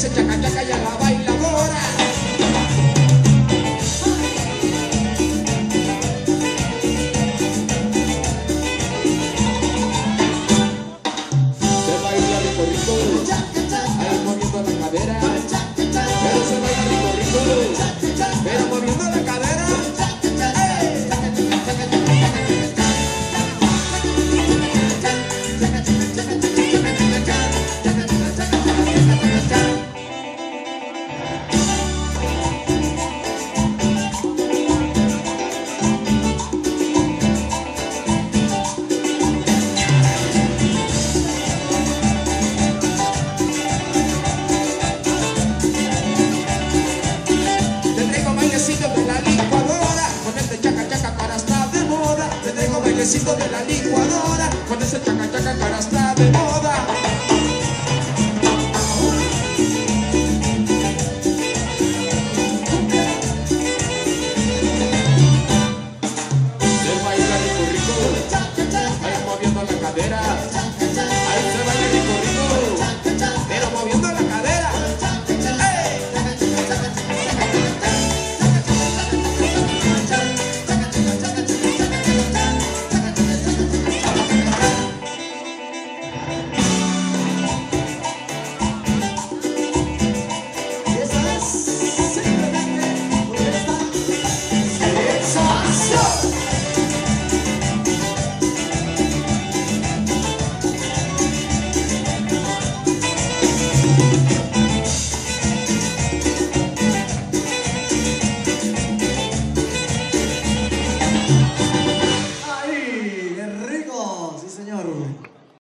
ese chaca chaca y a la bailadora. Se baila rico rico, ahí moviendo la cadera. Pero se baila rico rico, pero moviendo la cadera. De la licuadora, con este chaca chaca cara está de moda. Te traigo bailecito de la licuadora, con este chaca chaca cara está de moda. Se baila rico rico, ahí moviendo la cadera. Ahí se baila rico rico, pero moviendo la cadera.